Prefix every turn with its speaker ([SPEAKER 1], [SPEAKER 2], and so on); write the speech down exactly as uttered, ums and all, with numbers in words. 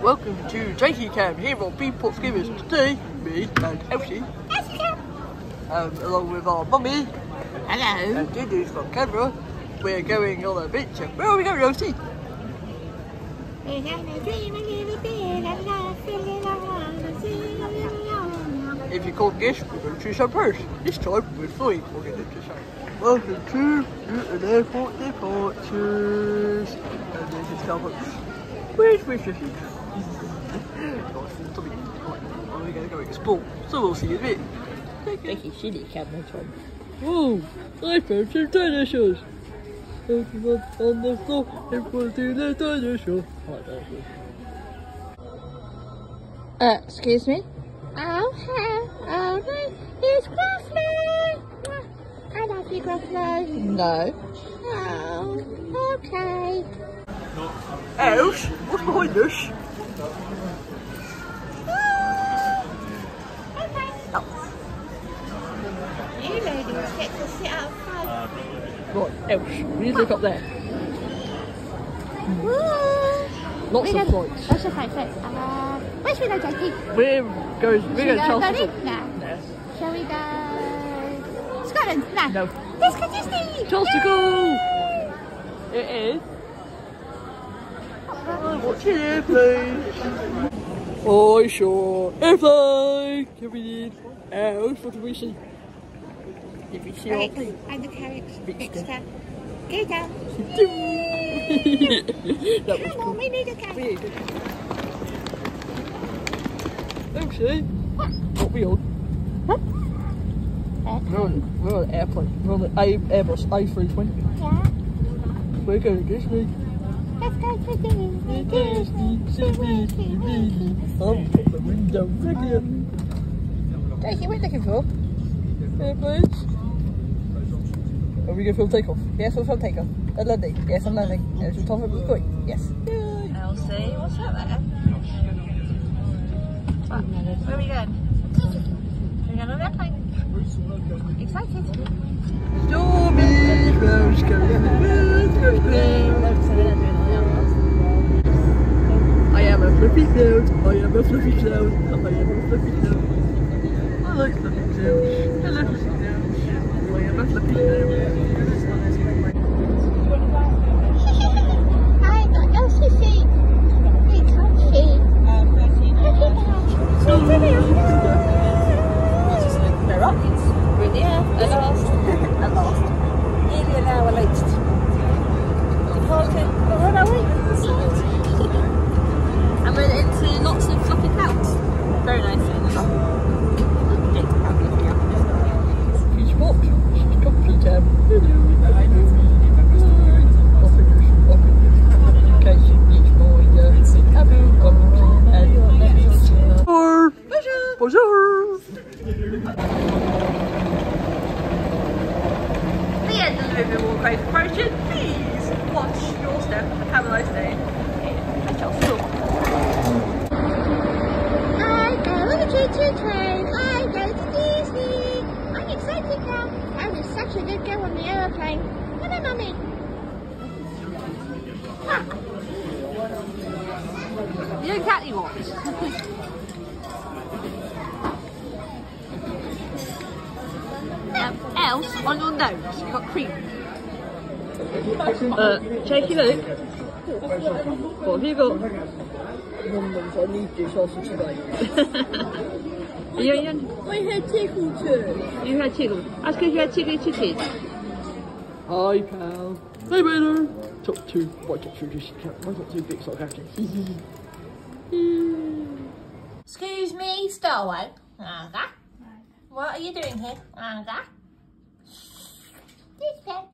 [SPEAKER 1] Welcome to Jakey Cam here on Beanpot Skimmers. Today, me and Elsie, um, along with our mummy,
[SPEAKER 2] hello,
[SPEAKER 1] and Dudu's from camera, we're going on a adventure. Where are we going, Elsie?
[SPEAKER 2] we're gonna dream a little bit and laugh a little while, sing a little while.
[SPEAKER 1] If you can't guess, we're going to some Paris. This time, we're flying. We're going to say, welcome to Luton Airport departures. And there's the Starbucks. Where's Mr. Caesar? We're going to go explore, so we'll see you in a bit.
[SPEAKER 2] Jakey, see the camera from.
[SPEAKER 1] Whoa, I found some dinosaurs. Everyone on the floor, everyone to the dinosaur.
[SPEAKER 2] Uh, excuse me? Oh, hello. Oh, no, it's Gruffalo. I love you, Gruffalo. No. Oh, okay.
[SPEAKER 1] Els, what's behind us?
[SPEAKER 2] You ladies get to sit outside.
[SPEAKER 1] Right, Els, we need to look up there.
[SPEAKER 2] Woo!
[SPEAKER 1] Lots
[SPEAKER 2] We're
[SPEAKER 1] of
[SPEAKER 2] gonna,
[SPEAKER 1] flights.
[SPEAKER 2] That's your favourite. Uh, where's we go, Jakey?
[SPEAKER 1] We're going, we're going to
[SPEAKER 2] go
[SPEAKER 1] Charles
[SPEAKER 2] Berlin? No.
[SPEAKER 1] No.
[SPEAKER 2] Shall we go Scotland? No.
[SPEAKER 1] No.
[SPEAKER 2] Let's go Disney!
[SPEAKER 1] Charles de Gaulle! It is. I'm watching airplanes. Oh, sure. Airplane! Can we need? Els, what do we see? Did we see our
[SPEAKER 2] Right,
[SPEAKER 1] plane?
[SPEAKER 2] and the carriage.
[SPEAKER 1] Extra.
[SPEAKER 2] Extra. Go down.
[SPEAKER 1] That was
[SPEAKER 2] Come
[SPEAKER 1] cool.
[SPEAKER 2] on, we need a carriage.
[SPEAKER 1] Elsie, what we on?
[SPEAKER 2] What?
[SPEAKER 1] We're on, we're on an airplane. We're on the A Airbus A three twenty.
[SPEAKER 2] Yeah.
[SPEAKER 1] We're going to Disney.
[SPEAKER 2] Let's go to Disney.
[SPEAKER 1] Disney, Disney, Disney. Oh, put the window again.
[SPEAKER 2] Jakey, what are you looking for?
[SPEAKER 1] Airplanes. Are we going to film takeoff? Yes, we'll film takeoff. A landing. Yes, I'm landing. Yes, we're talking about going. Yes. Yay.
[SPEAKER 2] Elsie, what's up there? What? Where are we going? We're going on an airplane. Excited.
[SPEAKER 1] Stormy clouds I am a fluffy cloud. I am a fluffy cloud. I am a fluffy cloud. I like fluffy clouds. I love fluffy clouds. I am a fluffy cloud.
[SPEAKER 2] Hi, got Elsie feet. Hey, comfy.
[SPEAKER 1] They're up.
[SPEAKER 2] We're in the air. At last.
[SPEAKER 1] At last.
[SPEAKER 2] Nearly an hour late. Departing. But what are we? And we're into lots of fluffy clouds. Very nice.
[SPEAKER 1] Peach Box. She's comfy tab. Okay, she needs more Abu and Bonjour. Bonjour. The end of the River Walk Over approaching. Please watch your step. Have a nice day. Here, Chelsea.
[SPEAKER 2] I go on a choo-choo train. I go to Disney. I'm excited now. I was such a good girl on the aeroplane. Hello, Mummy.
[SPEAKER 1] You know exactly what? Um, else on your nose, you've got cream. Uh, Jakey, look. What have you got? Mums, I need this sausage today. you, you, I had tickle too. You had tickle. That's because you had tickly titties. Hi, pal. Hey, better. Top two. Why top two? Just why not two big sort of acting?
[SPEAKER 2] Excuse me, Starway. Okay. What are you doing here? Okay.